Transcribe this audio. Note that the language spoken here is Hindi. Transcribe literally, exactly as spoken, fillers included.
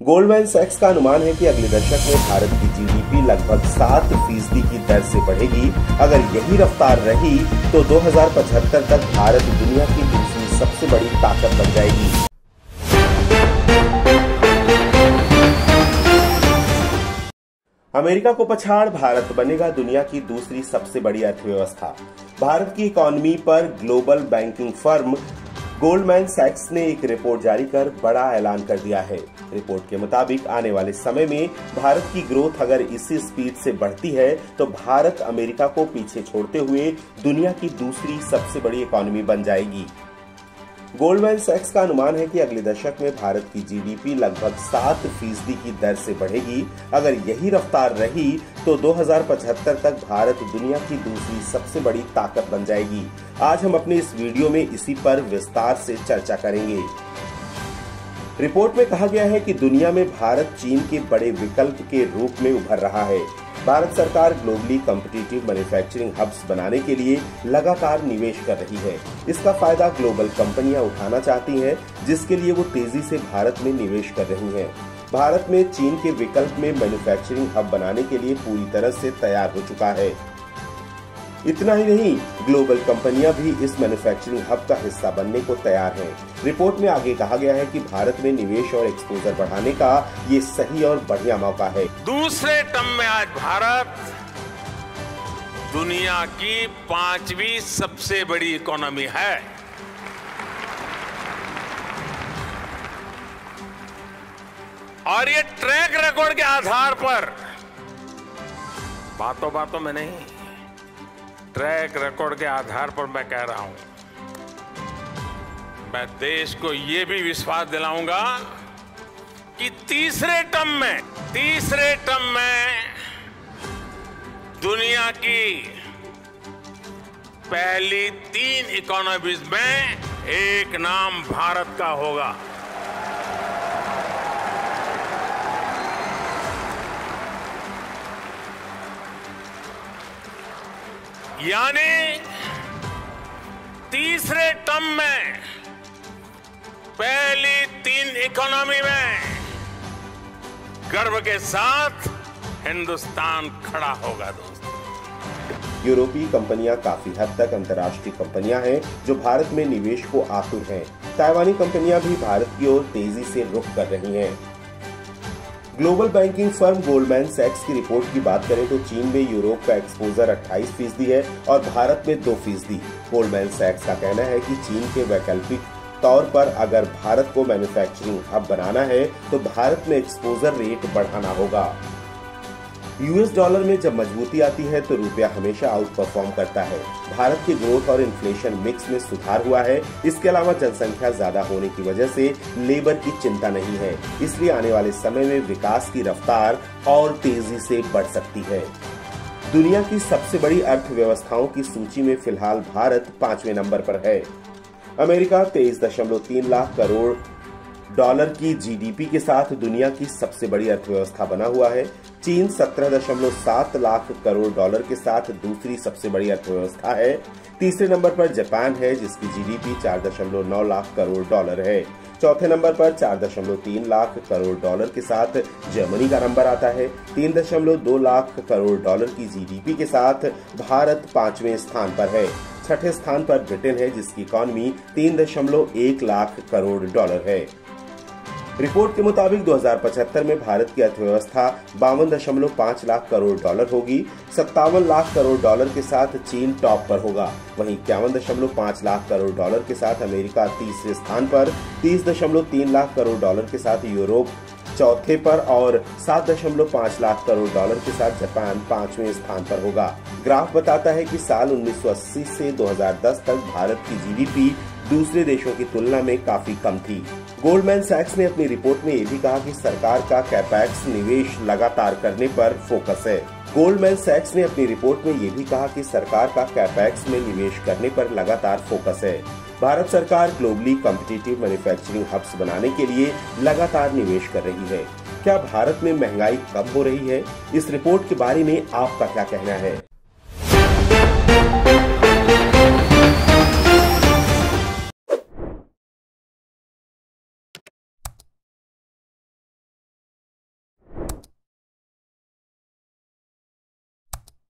गोल्डमैन सैक्स का अनुमान है कि अगले दशक में भारत की जीडीपी लगभग सात फीसदी की दर से बढ़ेगी। अगर यही रफ्तार रही तो दो हज़ार पचहत्तर तक भारत दुनिया की दूसरी सबसे बड़ी ताकत बन जाएगी। अमेरिका को पछाड़ भारत बनेगा दुनिया की दूसरी सबसे बड़ी अर्थव्यवस्था। भारत की इकोनॉमी पर ग्लोबल बैंकिंग फर्म गोल्डमैन सैक्स ने एक रिपोर्ट जारी कर बड़ा ऐलान कर दिया है। रिपोर्ट के मुताबिक आने वाले समय में भारत की ग्रोथ अगर इसी स्पीड से बढ़ती है तो भारत अमेरिका को पीछे छोड़ते हुए दुनिया की दूसरी सबसे बड़ी इकोनॉमी बन जाएगी। गोल्डमैन सैक्स का अनुमान है कि अगले दशक में भारत की जीडीपी लगभग सात फीसदी की दर से बढ़ेगी। अगर यही रफ्तार रही तो दो हज़ार पचहत्तर तक भारत दुनिया की दूसरी सबसे बड़ी ताकत बन जाएगी। आज हम अपने इस वीडियो में इसी पर विस्तार से चर्चा करेंगे। रिपोर्ट में कहा गया है कि दुनिया में भारत चीन के बड़े विकल्प के रूप में उभर रहा है। भारत सरकार ग्लोबली कॉम्पिटिटिव मैन्युफैक्चरिंग हब्स बनाने के लिए लगातार निवेश कर रही है। इसका फायदा ग्लोबल कंपनियां उठाना चाहती हैं, जिसके लिए वो तेजी से भारत में निवेश कर रही हैं। भारत में चीन के विकल्प में मैन्युफैक्चरिंग हब बनाने के लिए पूरी तरह से तैयार हो चुका है। इतना ही नहीं, ग्लोबल कंपनियां भी इस मैन्युफैक्चरिंग हब का हिस्सा बनने को तैयार हैं। रिपोर्ट में आगे कहा गया है कि भारत में निवेश और एक्सपोजर बढ़ाने का ये सही और बढ़िया मौका है। दूसरे टर्म में आज भारत दुनिया की पांचवी सबसे बड़ी इकोनॉमी है। और ये ट्रैक रिकॉर्ड के आधार पर, बातों बातों में नहीं, ट्रैक रिकॉर्ड के आधार पर मैं कह रहा हूं, मैं देश को यह भी विश्वास दिलाऊंगा कि तीसरे टर्म में तीसरे टर्म में दुनिया की पहली तीन इकोनॉमीज में एक नाम भारत का होगा। यानी तीसरे टर्म में पहली तीन इकोनॉमी में गर्व के साथ हिंदुस्तान खड़ा होगा। दोस्तों, यूरोपीय कंपनियां काफी हद तक अंतर्राष्ट्रीय कंपनियां हैं जो भारत में निवेश को आतुर हैं। ताइवानी कंपनियां भी भारत की ओर तेजी से रुख कर रही हैं। ग्लोबल बैंकिंग फर्म गोल्डमैन सैक्स की रिपोर्ट की बात करें तो चीन में यूरोप का एक्सपोजर अट्ठाईस फीसदी है और भारत में दो फीसदी। गोल्डमैन सैक्स का कहना है कि चीन के वैकल्पिक तौर पर अगर भारत को मैन्युफैक्चरिंग हब बनाना है तो भारत में एक्सपोजर रेट बढ़ाना होगा। यूएस डॉलर में जब मजबूती आती है तो रुपया हमेशा आउट परफॉर्म करता है। भारत की ग्रोथ और इन्फ्लेशन मिक्स में सुधार हुआ है। इसके अलावा जनसंख्या ज्यादा होने की वजह से लेबर की चिंता नहीं है, इसलिए आने वाले समय में विकास की रफ्तार और तेजी से बढ़ सकती है। दुनिया की सबसे बड़ी अर्थव्यवस्थाओं की सूची में फिलहाल भारत पांचवें नंबर पर है। अमेरिका तेईस दशमलव तीन लाख करोड़ डॉलर की जीडीपी के साथ दुनिया की सबसे बड़ी अर्थव्यवस्था बना हुआ है। चीन सत्रह दशमलव सात लाख करोड़ डॉलर के साथ दूसरी सबसे बड़ी अर्थव्यवस्था है। तीसरे नंबर पर जापान है, जिसकी जीडीपी चार दशमलव नौ लाख करोड़ डॉलर है। चौथे नंबर पर चार दशमलव तीन लाख करोड़ डॉलर के साथ जर्मनी का नंबर आता है। तीन दशमलव दो लाख करोड़ डॉलर की जीडीपी के साथ भारत पांचवें स्थान पर है। छठे स्थान पर ब्रिटेन है, जिसकी इकोनॉमी तीन दशमलव एक लाख करोड़ डॉलर है। रिपोर्ट के मुताबिक दो हज़ार पचहत्तर में भारत की अर्थव्यवस्था बावन दशमलव पाँच लाख करोड़ डॉलर होगी। सत्तावन लाख करोड़ डॉलर के साथ चीन टॉप पर होगा। वहीं इक्यावन दशमलव पाँच लाख करोड़ डॉलर के साथ अमेरिका तीसरे स्थान पर, तीस दशमलव तीन लाख करोड़ डॉलर के साथ यूरोप चौथे पर और सात दशमलव पाँच लाख करोड़ डॉलर के साथ जापान पांचवें स्थान पर होगा। ग्राफ बताता है कि साल उन्नीस सौ अस्सी से दो हज़ार दस तक भारत की जीडीपी दूसरे देशों की तुलना में काफी कम थी। गोल्डमैन सैक्स ने अपनी रिपोर्ट में ये भी कहा कि सरकार का कैपेक्स निवेश लगातार करने पर फोकस है। गोल्डमैन सैक्स ने अपनी रिपोर्ट में ये भी कहा कि सरकार का कैपेक्स में निवेश करने पर लगातार फोकस है। भारत सरकार ग्लोबली कॉम्पिटिटिव मैन्युफैक्चरिंग हब्स बनाने के लिए लगातार निवेश कर रही है। क्या भारत में महंगाई कम हो रही है? इस रिपोर्ट के बारे में आपका क्या कहना है?